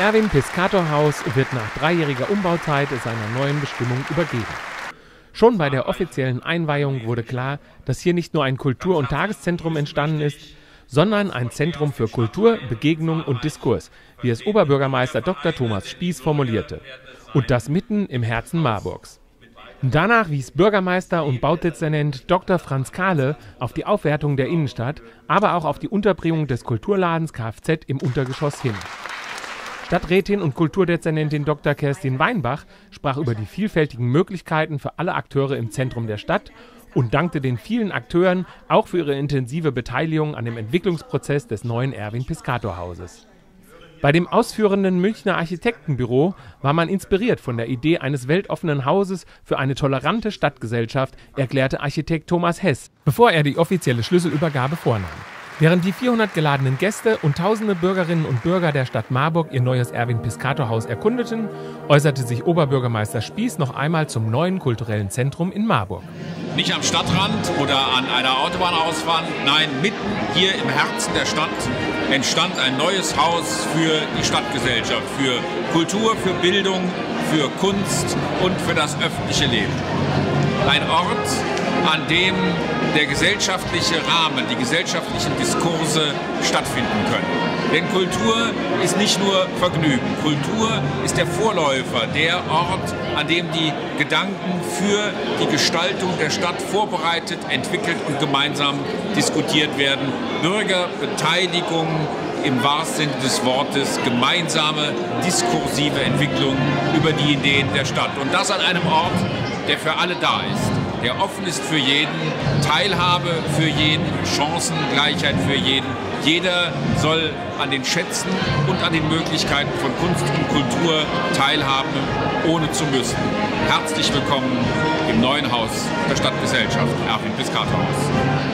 Erwin-Piscator-Haus wird nach 3-jähriger Umbauzeit seiner neuen Bestimmung übergeben. Schon bei der offiziellen Einweihung wurde klar, dass hier nicht nur ein Kultur- und Tageszentrum entstanden ist, sondern ein Zentrum für Kultur, Begegnung und Diskurs, wie es Oberbürgermeister Dr. Thomas Spieß formulierte. Und das mitten im Herzen Marburgs. Danach wies Bürgermeister und Baudezernent Dr. Franz Kahle auf die Aufwertung der Innenstadt, aber auch auf die Unterbringung des Kulturladens Kfz im Untergeschoss hin. Stadträtin und Kulturdezernentin Dr. Kerstin Weinbach sprach über die vielfältigen Möglichkeiten für alle Akteure im Zentrum der Stadt und dankte den vielen Akteuren auch für ihre intensive Beteiligung an dem Entwicklungsprozess des neuen Erwin-Piscator-Hauses. Bei dem ausführenden Münchner Architektenbüro war man inspiriert von der Idee eines weltoffenen Hauses für eine tolerante Stadtgesellschaft, erklärte Architekt Thomas Hess, bevor er die offizielle Schlüsselübergabe vornahm. Während die 400 geladenen Gäste und tausende Bürgerinnen und Bürger der Stadt Marburg ihr neues Erwin-Piscator-Haus erkundeten, äußerte sich Oberbürgermeister Spieß noch einmal zum neuen kulturellen Zentrum in Marburg. Nicht am Stadtrand oder an einer Autobahnausfahrt, nein, mitten hier im Herzen der Stadt entstand ein neues Haus für die Stadtgesellschaft, für Kultur, für Bildung, für Kunst und für das öffentliche Leben. Ein Ort, an dem der gesellschaftliche Rahmen, die gesellschaftlichen Diskurse stattfinden können. Denn Kultur ist nicht nur Vergnügen. Kultur ist der Vorläufer, der Ort, an dem die Gedanken für die Gestaltung der Stadt vorbereitet, entwickelt und gemeinsam diskutiert werden. Bürgerbeteiligung im wahrsten Sinne des Wortes, gemeinsame diskursive Entwicklung über die Ideen der Stadt. Und das an einem Ort, der für alle da ist, der offen ist für jeden, Teilhabe für jeden, Chancengleichheit für jeden. Jeder soll an den Schätzen und an den Möglichkeiten von Kunst und Kultur teilhaben, ohne zu müssen. Herzlich willkommen im neuen Haus der Stadtgesellschaft, Erwin-Piscator-Haus.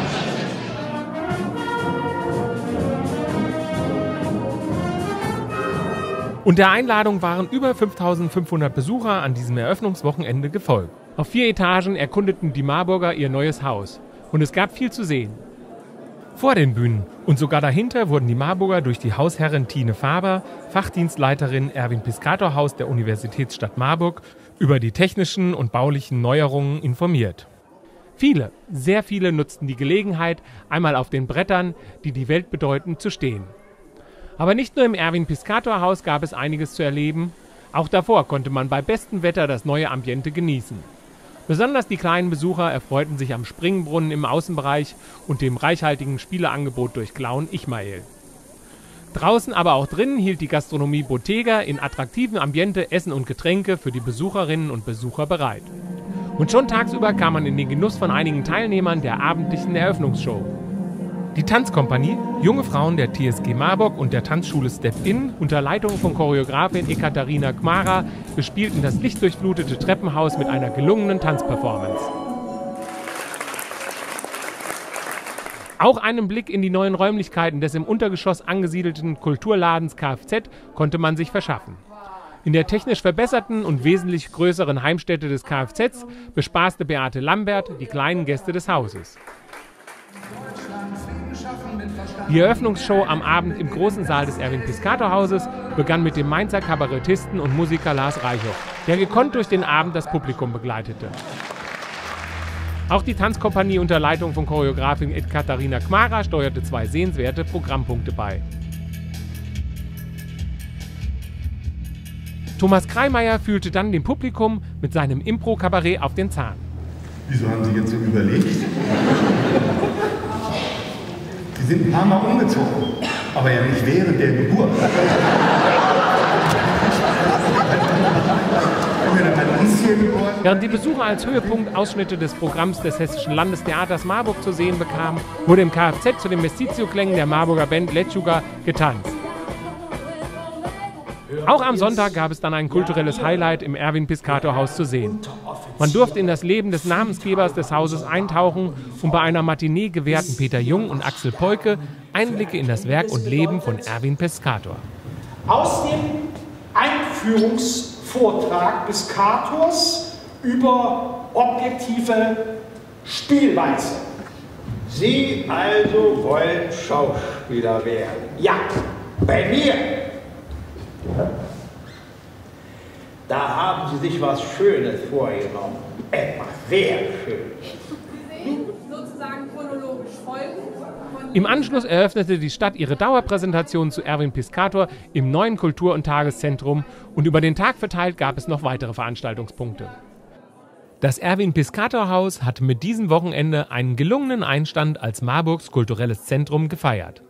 Und der Einladung waren über 5.500 Besucher an diesem Eröffnungswochenende gefolgt. Auf 4 Etagen erkundeten die Marburger ihr neues Haus. Und es gab viel zu sehen. Vor den Bühnen und sogar dahinter wurden die Marburger durch die Hausherrin Tine Faber, Fachdienstleiterin Erwin-Piscator-Haus der Universitätsstadt Marburg, über die technischen und baulichen Neuerungen informiert. Viele, sehr viele nutzten die Gelegenheit, einmal auf den Brettern, die die Welt bedeuten, zu stehen. Aber nicht nur im Erwin-Piscator-Haus gab es einiges zu erleben. Auch davor konnte man bei bestem Wetter das neue Ambiente genießen. Besonders die kleinen Besucher erfreuten sich am Springbrunnen im Außenbereich und dem reichhaltigen Spieleangebot durch Clown Ichmael. Draußen, aber auch drinnen hielt die Gastronomie Bottega in attraktivem Ambiente Essen und Getränke für die Besucherinnen und Besucher bereit. Und schon tagsüber kam man in den Genuss von einigen Teilnehmern der abendlichen Eröffnungsshow. Die Tanzkompanie, junge Frauen der TSG Marburg und der Tanzschule Step In, unter Leitung von Choreografin Ekaterina Kmara, bespielten das lichtdurchflutete Treppenhaus mit einer gelungenen Tanzperformance. Auch einen Blick in die neuen Räumlichkeiten des im Untergeschoss angesiedelten Kulturladens Kfz konnte man sich verschaffen. In der technisch verbesserten und wesentlich größeren Heimstätte des Kfz bespaßte Beate Lambert die kleinen Gäste des Hauses. Die Eröffnungsshow am Abend im großen Saal des Erwin-Piscator-Hauses begann mit dem Mainzer Kabarettisten und Musiker Lars Reichow, der gekonnt durch den Abend das Publikum begleitete. Auch die Tanzkompanie unter Leitung von Choreografin Ekaterina Kmara steuerte 2 sehenswerte Programmpunkte bei. Thomas Kreimeier fühlte dann dem Publikum mit seinem Impro-Kabarett auf den Zahn. Wieso haben Sie jetzt so überlegt? Sie sind ein paar Mal umgezogen, aber ja nicht während der Geburt. Während die Besucher als Höhepunkt Ausschnitte des Programms des Hessischen Landestheaters Marburg zu sehen bekamen, wurde im Kfz zu den Mestizio-Klängen der Marburger Band Lechuga getanzt. Auch am Sonntag gab es dann ein kulturelles Highlight im Erwin-Piscator-Haus zu sehen. Man durfte in das Leben des Namensgebers des Hauses eintauchen und bei einer Matinee gewährten Peter Jung und Axel Peuke Einblicke in das Werk und Leben von Erwin Piscator. Aus dem Einführungsvortrag Piscators über objektive Spielweise. Sie also wollen Schauspieler werden? Ja, bei mir. Da haben Sie sich was Schönes vorgenommen. Etwas sehr Schönes. Sie sehen sozusagen chronologisch folgen. Im Anschluss eröffnete die Stadt ihre Dauerpräsentation zu Erwin Piscator im neuen Kultur- und Tageszentrum und über den Tag verteilt gab es noch weitere Veranstaltungspunkte. Das Erwin-Piscator-Haus hat mit diesem Wochenende einen gelungenen Einstand als Marburgs kulturelles Zentrum gefeiert.